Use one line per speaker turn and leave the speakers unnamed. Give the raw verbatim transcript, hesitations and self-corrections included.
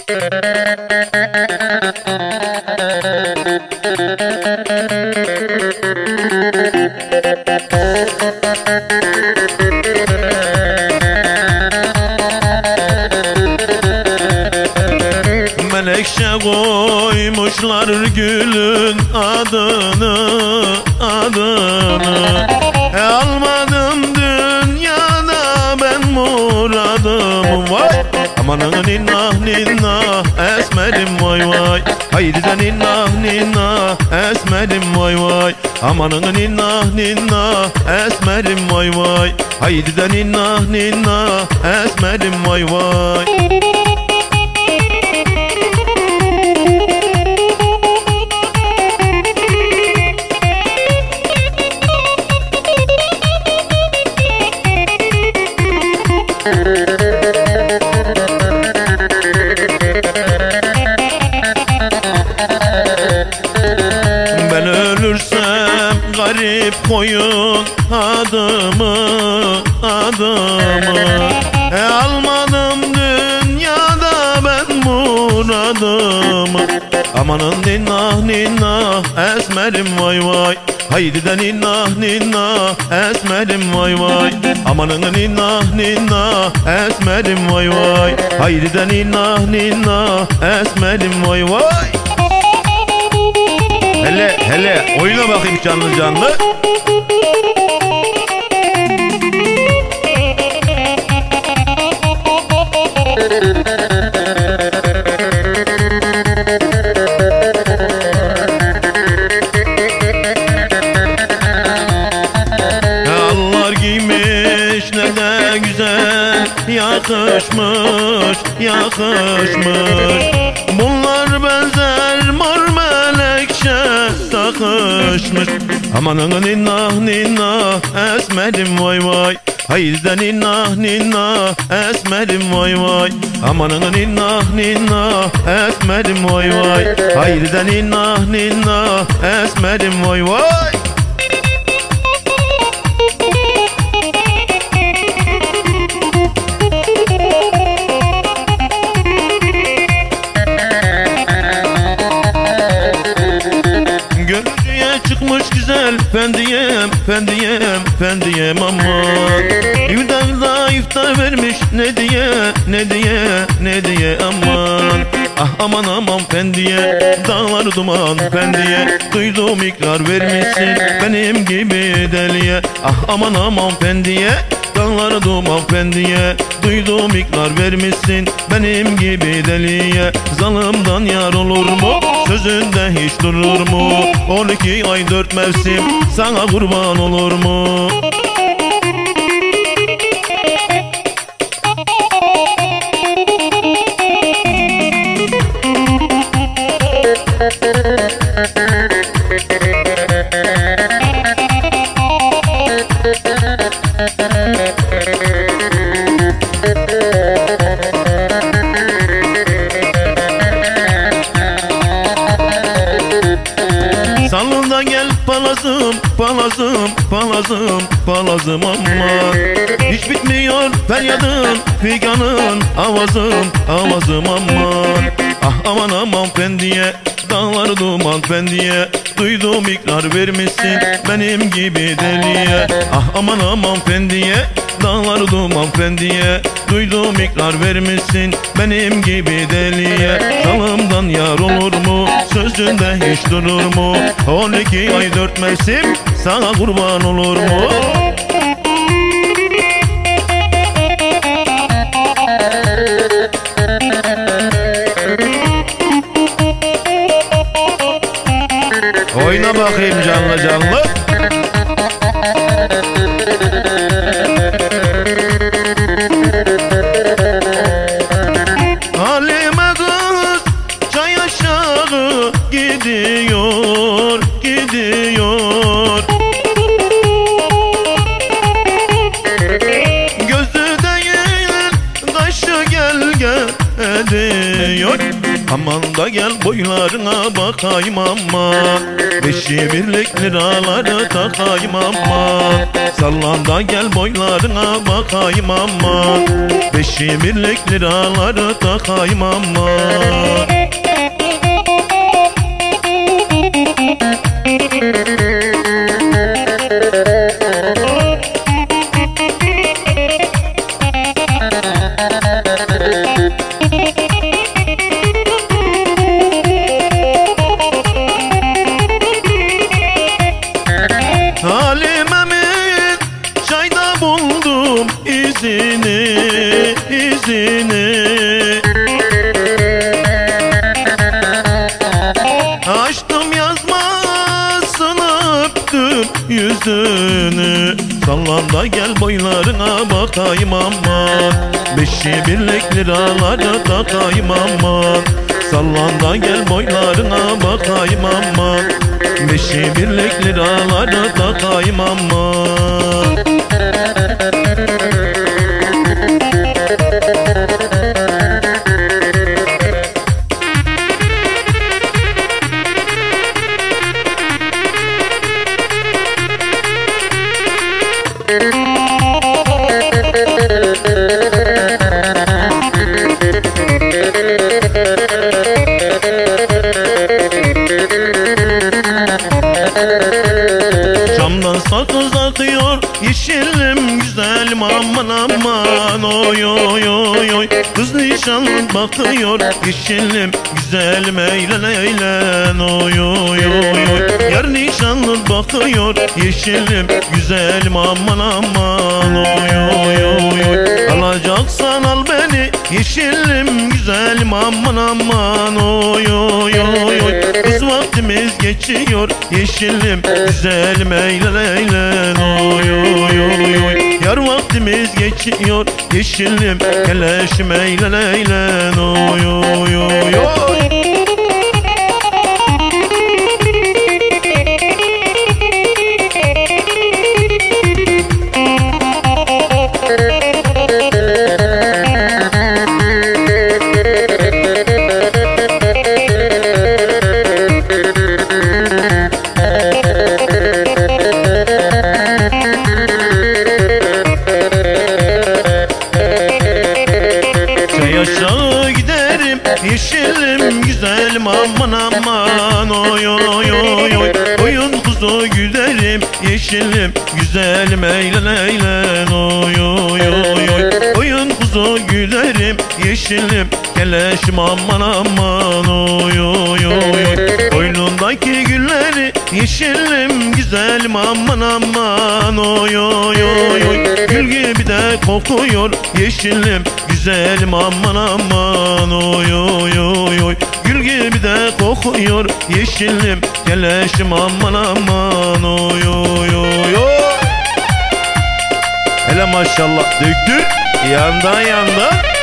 Menekşe koymuşlar gülün adını, adını. E almadım dünyada ben muradımı, vay. Amanın ninnah ninnah esmerim vay vay. Haydi de ninnah ninnah esmerim vay vay. Amanın ninnah ninnah esmerim vay vay. Haydi de ninnah ninnah esmerim vay vay. Ben ölürsem garip koyun adımı, adımı. E almadım dünyada ben muradımı. Amanın ninnah ninnah esmerim vay vay. Haydi de ninnah ninnah esmerim vay vay. Amanın ninnah ninnah esmerim vay vay. Haydi de ninnah ninnah esmerim vay vay. Hele hele oyna bakayım canlı canlı. Allah giymiş ne de güzel yakışmış, yakışmış. Bunlar benzer mor melekşe takışmış. Amanın ninnah ninnah esmerim vay vay. Haydi de ninnah ninnah esmerim vay vay. Amanın ninnah ninnah esmerim vay vay. Haydi de ninnah ninnah esmerim vay vay. Görücüye çıkmış güzel fendiyem, fendiyem, fendiyem aman. Yüzden iftar vermiş ne diye, ne diye, ne diye aman. Ah aman aman fendiye, dağlar duman fendiye. Duydum ikrar vermişsin benim gibi deliye. Ah aman aman fendiye, dağlar duman fendiye. Duydum ikrar vermişsin benim gibi deliye. Zalımdan yar olur mu? Sözünde hiç durur mu? On iki ay dört mevsim sana kurban olur mu? Salında gel palazım, palazım, palazım, palazım aman. Hiç bitmiyor feryadın, figanın, avazım, avazım aman. Ah aman aman fendiye, dağlar duman fendiye. Duydum ikrar vermişsin benim gibi deliye. Ah aman aman fendiye, dağlar duman fendiye. Duydum ikrar vermişsin benim gibi deliye. Zalımdan yar olur mu? Sözünde hiç durur mu? On iki ay dört mevsim sana kurban olur mu? Oyna bakayım canlı canlı. Halime kız çay aşağı gidiyor, gidiyor. Gözü değil kaşı gel gel ediyor. Aman da gel boylarına bakayım aman, beşi birlik liraları takayım aman. Sallan da gel boylarına bakayım aman, beşi birlik liraları takayım aman. Halime'min çayda buldum izini, izini. Açtım yazmasını, öptüm yüzünü. Sallan da gel boylarına bakayım aman, beşi birlik liraları takayım aman. Sallan da gel boylarına bakayım aman, beşi birlik liraları takayım aman. Camdan sakız akıyor yeşilim güzelim aman aman, oy oy oy oy. Kız nişanlı bakıyor yeşilim güzelim, eğlen eğlen, oy oy oy oy. Yar nişanlı bakıyor yeşilim güzelim aman aman, oy oy oy oy. Alacaksan al beni yeşilim güzelim aman aman, oy oy oy oy. Kız vaktimiz geçiyor yeşilim güzelim, eğlen eğlen, oy oy oy oy. Yar vaktimiz geçiyor yeşilim, geleşim eğlen eğlen, oy oy oy oy. Aşağı giderim yeşilim güzelim aman aman, oy oy oy oy. Oyun kuzu güderim yeşilim güzelim, eğlen eğlen, oy oy oy oy. Oyun kuzu güderim yeşilim, keleşim aman aman, oy oy oy oy. Boynundaki gülleri yeşilim güzelim aman aman, oy oy oy oy. Gül gibi de kokuyor yeşilim güzelim aman aman, oy oy oy oy. Gül gibi de kokuyor yeşilim, keleşim aman aman, oy oy oy oy. Hele maşallah döktür yanda yanda.